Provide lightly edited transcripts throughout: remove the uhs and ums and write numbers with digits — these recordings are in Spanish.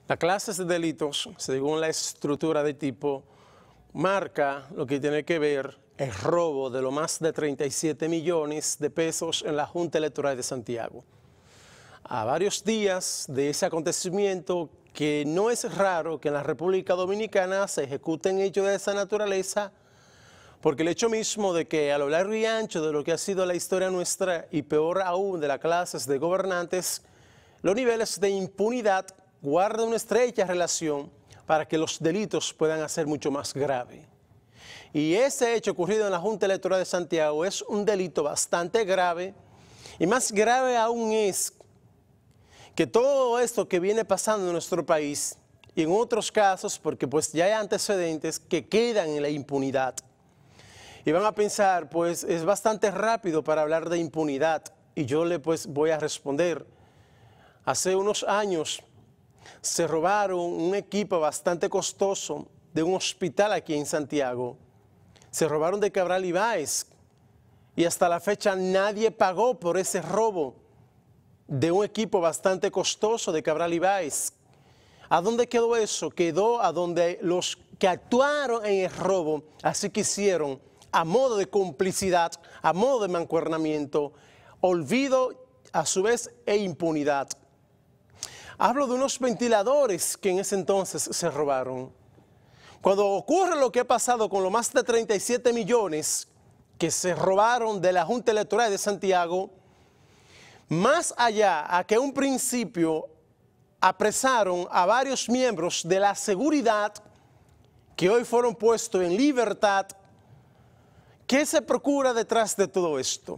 Las clases de delitos, según la estructura de tipo, marca lo que tiene que ver el robo de lo más de 37 millones de pesos en la Junta Electoral de Santiago. A varios días de ese acontecimiento, que no es raro que en la República Dominicana se ejecuten hechos de esa naturaleza, porque el hecho mismo de que a lo largo y ancho de lo que ha sido la historia nuestra, y peor aún de las clases de gobernantes, los niveles de impunidad guardan una estrecha relación para que los delitos puedan ser mucho más graves. Y ese hecho ocurrido en la Junta Electoral de Santiago es un delito bastante grave, y más grave aún es que todo esto que viene pasando en nuestro país, y en otros casos, porque pues ya hay antecedentes que quedan en la impunidad. Y van a pensar, pues es bastante rápido para hablar de impunidad, y yo le pues voy a responder. Hace unos años se robaron un equipo bastante costoso de un hospital aquí en Santiago. Se robaron de Cabral Ibáez, y hasta la fecha nadie pagó por ese robo de un equipo bastante costoso de Cabral Ibáez. ¿A dónde quedó eso? Quedó a donde los que actuaron en el robo así quisieron, a modo de complicidad, a modo de mancuernamiento, olvido a su vez e impunidad. Hablo de unos ventiladores que en ese entonces se robaron. Cuando ocurre lo que ha pasado con los más de 37 millones que se robaron de la Junta Electoral de Santiago, más allá a que un principio apresaron a varios miembros de la seguridad que hoy fueron puestos en libertad, ¿qué se procura detrás de todo esto?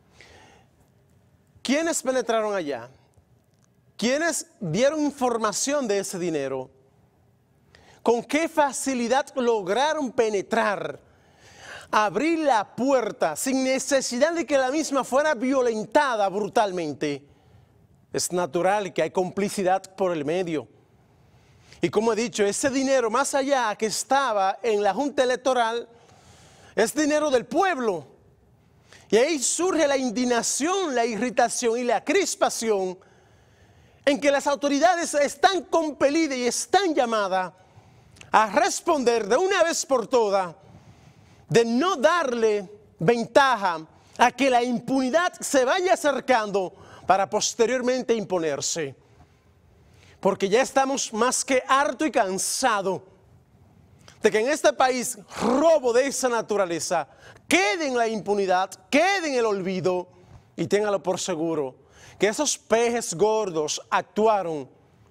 ¿Quiénes penetraron allá? ¿Quiénes dieron información de ese dinero? ¿Con qué facilidad lograron penetrar, abrir la puerta sin necesidad de que la misma fuera violentada brutalmente? Es natural que hay complicidad por el medio. Y como he dicho, ese dinero, más allá que estaba en la Junta Electoral, es dinero del pueblo. Y ahí surge la indignación, la irritación y la crispación en que las autoridades están compelidas y están llamadas a responder de una vez por todas, de no darle ventaja a que la impunidad se vaya acercando para posteriormente imponerse. Porque ya estamos más que harto y cansado de que en este país robo de esa naturaleza quede en la impunidad, quede en el olvido, y téngalo por seguro que esos pejes gordos actuaron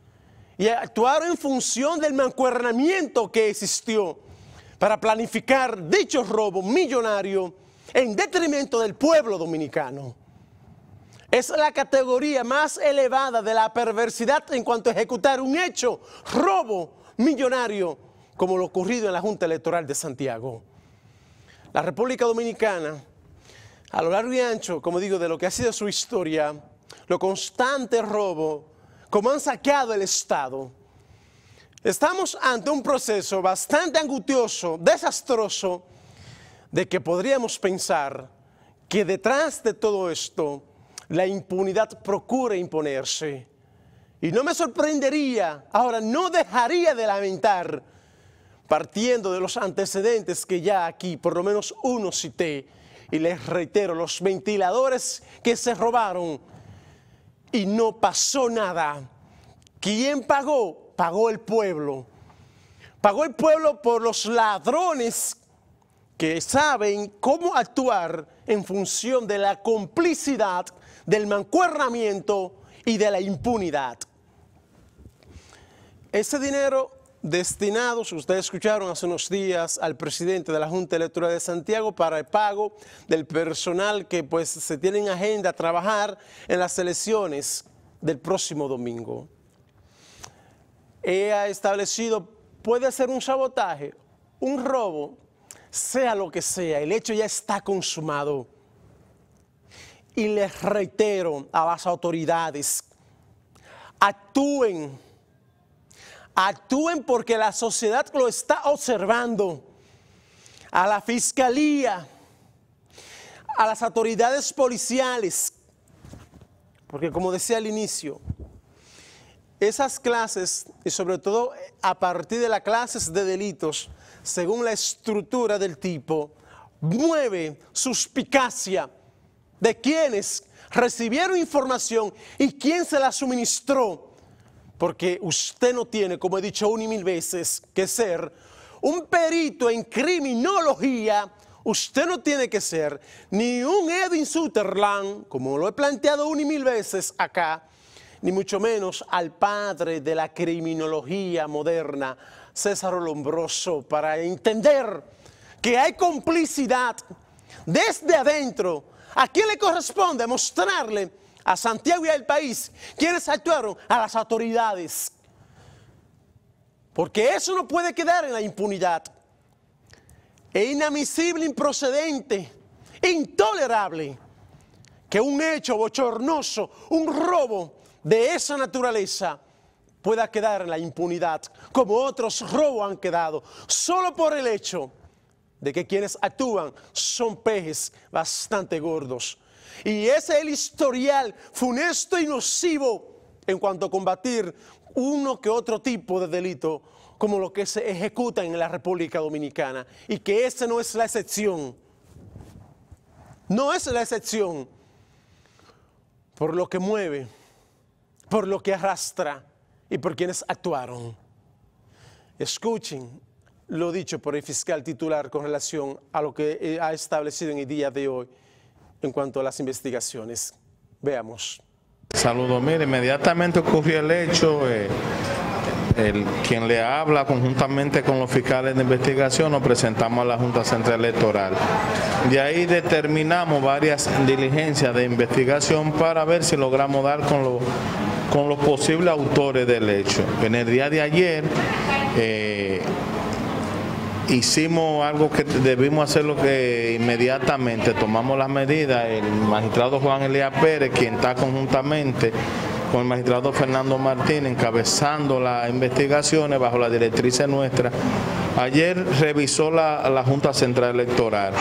en función del mancuernamiento que existió para planificar dicho robo millonario en detrimento del pueblo dominicano. Es la categoría más elevada de la perversidad en cuanto a ejecutar un hecho, robo millonario, como lo ocurrido en la Junta Electoral de Santiago. La República Dominicana, a lo largo y ancho, como digo, de lo que ha sido su historia, lo constante robo, como han saqueado el Estado, estamos ante un proceso bastante angustioso, desastroso, de que podríamos pensar que detrás de todo esto, la impunidad procura imponerse. Y no me sorprendería, ahora no dejaría de lamentar, partiendo de los antecedentes que ya aquí por lo menos uno cité, y les reitero, los ventiladores que se robaron y no pasó nada. ¿Quién pagó? Pagó el pueblo. Pagó el pueblo por los ladrones que saben cómo actuar en función de la complicidad, del mancuernamiento y de la impunidad. Ese dinero destinado, si ustedes escucharon hace unos días al presidente de la Junta Electoral de Santiago, para el pago del personal que pues se tiene en agenda a trabajar en las elecciones del próximo domingo. Ha establecido, puede ser un sabotaje, un robo, sea lo que sea, el hecho ya está consumado. Y les reitero a las autoridades, actúen porque la sociedad lo está observando. A la fiscalía, a las autoridades policiales, porque como decía al inicio, esas clases, y sobre todo a partir de las clases de delitos, según la estructura del tipo, mueve suspicacia de quienes recibieron información y quién se la suministró. Porque usted no tiene, como he dicho una y mil veces, que ser un perito en criminología. Usted no tiene que ser ni un Edwin Sutherland, como lo he planteado una y mil veces acá, ni mucho menos al padre de la criminología moderna, César Lombroso, para entender que hay complicidad desde adentro. ¿A quién le corresponde mostrarle a Santiago y al país quiénes actuaron? A las autoridades. Porque eso no puede quedar en la impunidad. Es inadmisible, improcedente, intolerable que un hecho bochornoso, un robo de esa naturaleza pueda quedar en la impunidad, como otros robos han quedado, solo por el hecho de que quienes actúan son peces bastante gordos. Y ese es el historial funesto y nocivo en cuanto a combatir uno que otro tipo de delito, como lo que se ejecuta en la República Dominicana, y que esa no es la excepción. No es la excepción por lo que mueve, por lo que arrastra y por quienes actuaron. Escuchen lo dicho por el fiscal titular con relación a lo que ha establecido en el día de hoy en cuanto a las investigaciones. Veamos. Saludos, mire, inmediatamente ocurrió el hecho, quien le habla conjuntamente con los fiscales de investigación nos presentamos a la Junta Central Electoral. De ahí determinamos varias diligencias de investigación para ver si logramos dar con los posibles autores del hecho. En el día de ayer hicimos algo que debimos hacerlo, que inmediatamente tomamos las medidas. El magistrado Juan Elías Pérez, quien está conjuntamente con el magistrado Fernando Martínez encabezando las investigaciones bajo las directrices nuestras, ayer revisó la Junta Central Electoral.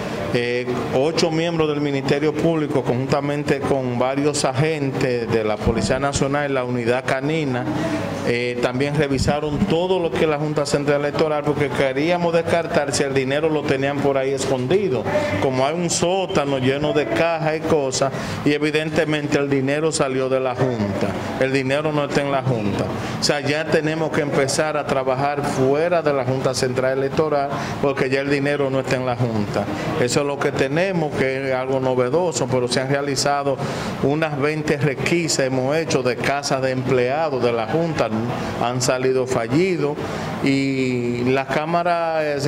8 miembros del Ministerio Público, conjuntamente con varios agentes de la Policía Nacional y la Unidad Canina, también revisaron todo lo que es la Junta Central Electoral, porque queríamos descartar si el dinero lo tenían por ahí escondido. Como hay un sótano lleno de cajas y cosas, y evidentemente el dinero salió de la Junta. El dinero no está en la Junta. O sea, ya tenemos que empezar a trabajar fuera de la Junta Central Electoral, porque ya el dinero no está en la Junta. Eso es lo que tenemos, que es algo novedoso, pero se han realizado unas 20 requisas, hemos hecho de casas de empleados de la Junta, han salido fallidos, y las cámaras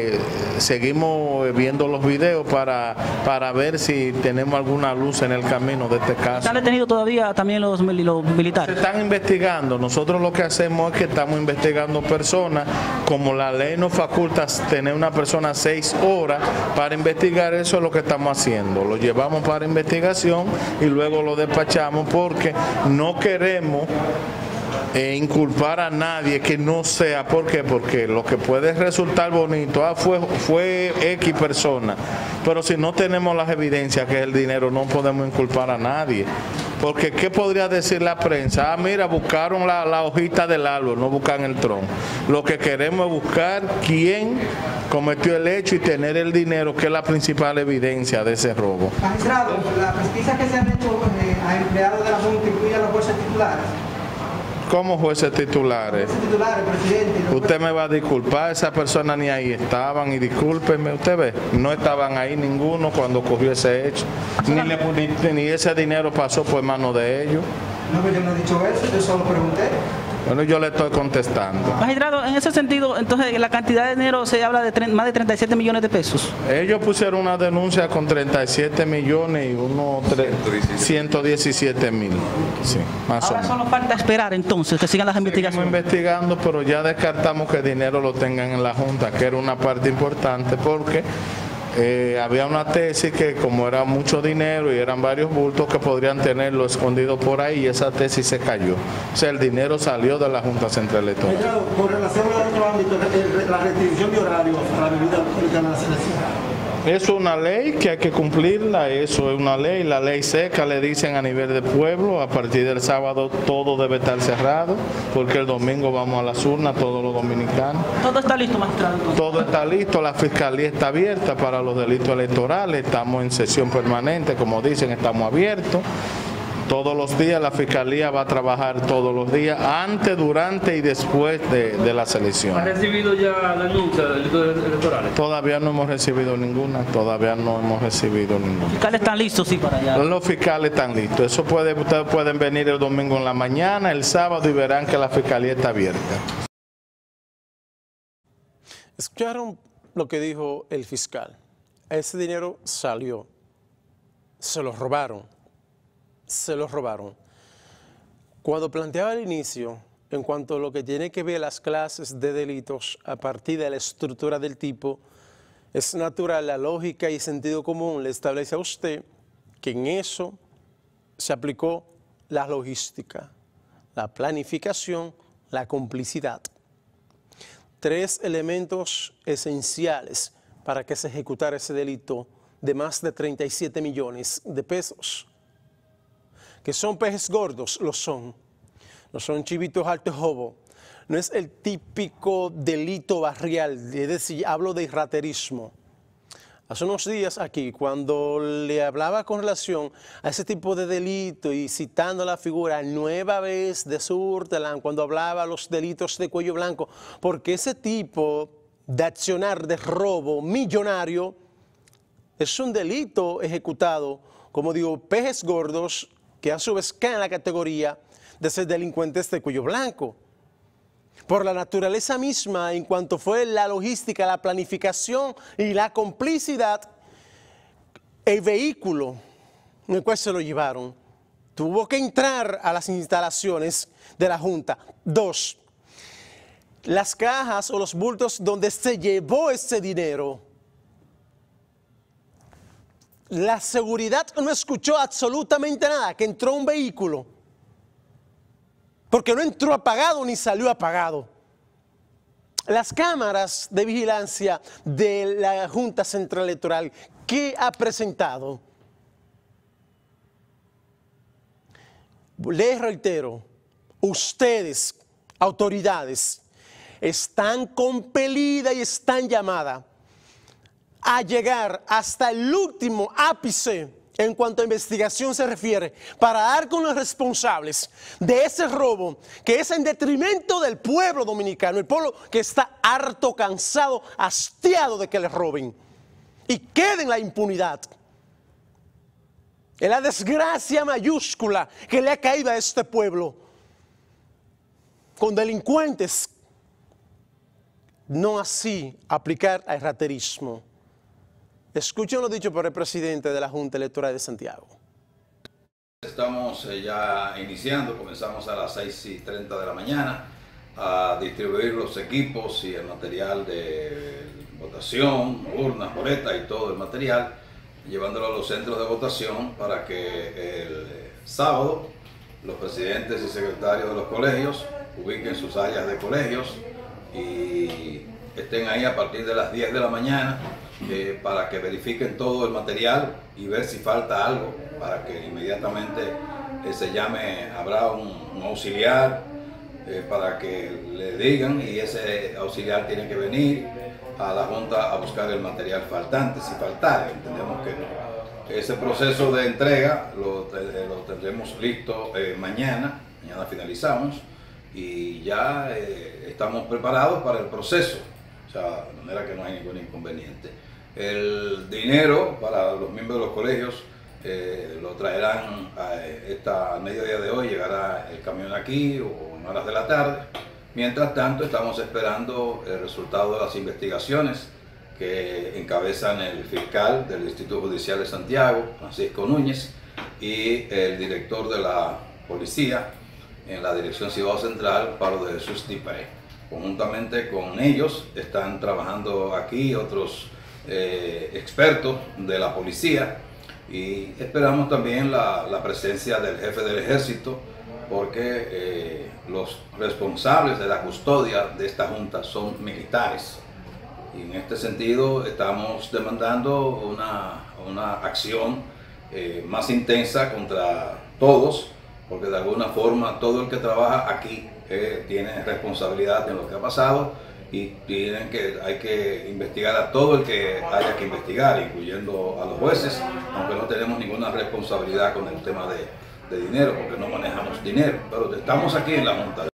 seguimos viendo los videos para ver si tenemos alguna luz en el camino de este caso. ¿Están detenidos todavía también los militares? Se están investigando. Nosotros lo que hacemos es que estamos investigando personas, como la ley nos faculta tener una persona 6 horas para investigar. Eso es lo que estamos haciendo. Lo llevamos para investigación y luego lo despachamos, porque no queremos inculpar a nadie que no sea. ¿Por qué? Porque lo que puede resultar bonito, fue X persona, pero si no tenemos las evidencias que es el dinero, no podemos inculpar a nadie. Porque ¿qué podría decir la prensa? Ah, mira, buscaron la hojita del árbol, no buscan el tronco. Lo que queremos es buscar quién cometió el hecho y tener el dinero, que es la principal evidencia de ese robo. Magistrado, la pesquisa que se han hecho a empleados de la Junta incluye a los jueces titulares. ¿Cómo jueces titulares? Presidente. Usted me va a disculpar, esas personas ni ahí estaban, y discúlpeme, usted ve, no estaban ahí ninguno cuando ocurrió ese hecho, ni ese dinero pasó por manos de ellos. No, pero yo no he dicho eso, yo solo pregunté. Bueno, yo le estoy contestando. Magistrado, en ese sentido, entonces, la cantidad de dinero se habla de más de 37 millones de pesos. Ellos pusieron una denuncia con 37 millones y unos 117 mil. Sí, más Ahora o menos. solo falta esperar entonces que sigan las investigaciones. Estamos investigando, pero ya descartamos que el dinero lo tengan en la Junta, que era una parte importante, porque había una tesis que, como era mucho dinero y eran varios bultos, que podrían tenerlo escondido por ahí, y esa tesis se cayó. O sea, el dinero salió de la Junta Central Electoral. Con relación a otro ámbito, la restricción de horario a la bebida alcohólica en la selección. Eso es una ley que hay que cumplirla, eso es una ley, la ley seca, le dicen a nivel de pueblo, a partir del sábado todo debe estar cerrado, porque el domingo vamos a las urnas, todos los dominicanos. Todo está listo, magistrado. Entonces. Todo está listo, la fiscalía está abierta para los delitos electorales, estamos en sesión permanente, como dicen, estamos abiertos. Todos los días la Fiscalía va a trabajar todos los días, antes, durante y después de las elecciones. ¿Ha recibido ya la denuncia de delitos electorales? Todavía no hemos recibido ninguna, Los fiscales están listos, sí, para allá. Los fiscales están listos. Ustedes pueden venir el domingo en la mañana, el sábado, y verán que la Fiscalía está abierta. ¿Escucharon lo que dijo el fiscal? Ese dinero salió, se lo robaron. Cuando planteaba al inicio, en cuanto a lo que tiene que ver las clases de delitos a partir de la estructura del tipo, es natural, la lógica y sentido común le establece a usted que en eso se aplicó la logística, la planificación, la complicidad. 3 elementos esenciales para que se ejecutara ese delito de más de 37 millones de pesos. Que son peces gordos, lo son. No son chivitos altos jobo. No es el típico delito barrial, es decir, hablo de raterismo. Hace unos días aquí, cuando le hablaba con relación a ese tipo de delito y citando la figura Nueva Vez de Surtelan, cuando hablaba los delitos de cuello blanco, porque ese tipo de accionar de robo millonario es un delito ejecutado, como digo, peces gordos, que a su vez caen en la categoría de ser delincuentes de cuello blanco. Por la naturaleza misma, en cuanto fue la logística, la planificación y la complicidad, el vehículo en el cual se lo llevaron tuvo que entrar a las instalaciones de la Junta. 2, las cajas o los bultos donde se llevó ese dinero, la seguridad no escuchó absolutamente nada, que entró un vehículo, porque no entró apagado ni salió apagado. Las cámaras de vigilancia de la Junta Central Electoral, ¿qué ha presentado? Les reitero, ustedes, autoridades, están compelidas y están llamadas a llegar hasta el último ápice en cuanto a investigación se refiere, para dar con los responsables de ese robo, que es en detrimento del pueblo dominicano, el pueblo que está harto, cansado, hastiado de que les roben, y quede en la impunidad. En la desgracia mayúscula que le ha caído a este pueblo, con delincuentes, no así aplicar al raterismo. Escuchen lo dicho por el presidente de la Junta Electoral de Santiago. Estamos ya iniciando, comenzamos a las 6:30 de la mañana a distribuir los equipos y el material de votación, urnas, boletas y todo el material, llevándolo a los centros de votación para que el sábado los presidentes y secretarios de los colegios ubiquen sus áreas de colegios y estén ahí a partir de las 10 de la mañana para que verifiquen todo el material y ver si falta algo, para que inmediatamente se llame, habrá un auxiliar para que le digan, y ese auxiliar tiene que venir a la Junta a buscar el material faltante, si faltara, entendemos que no. Ese proceso de entrega lo tendremos listo mañana finalizamos y ya estamos preparados para el proceso, o sea, de manera que no hay ningún inconveniente. El dinero para los miembros de los colegios lo traerán a mediodía de hoy, llegará el camión aquí o en horas de la tarde. Mientras tanto, estamos esperando el resultado de las investigaciones que encabezan el fiscal del Distrito Judicial de Santiago, Francisco Núñez, y el director de la policía en la Dirección Cibao Central, Pablo de Jesús Tipay. Conjuntamente con ellos están trabajando aquí otros expertos de la policía, y esperamos también la presencia del jefe del ejército, porque los responsables de la custodia de esta junta son militares. Y en este sentido estamos demandando una acción más intensa contra todos, porque de alguna forma todo el que trabaja aquí tiene responsabilidad en lo que ha pasado y hay que investigar a todo el que haya que investigar, incluyendo a los jueces, aunque no tenemos ninguna responsabilidad con el tema de dinero, porque no manejamos dinero, pero estamos aquí en la Junta.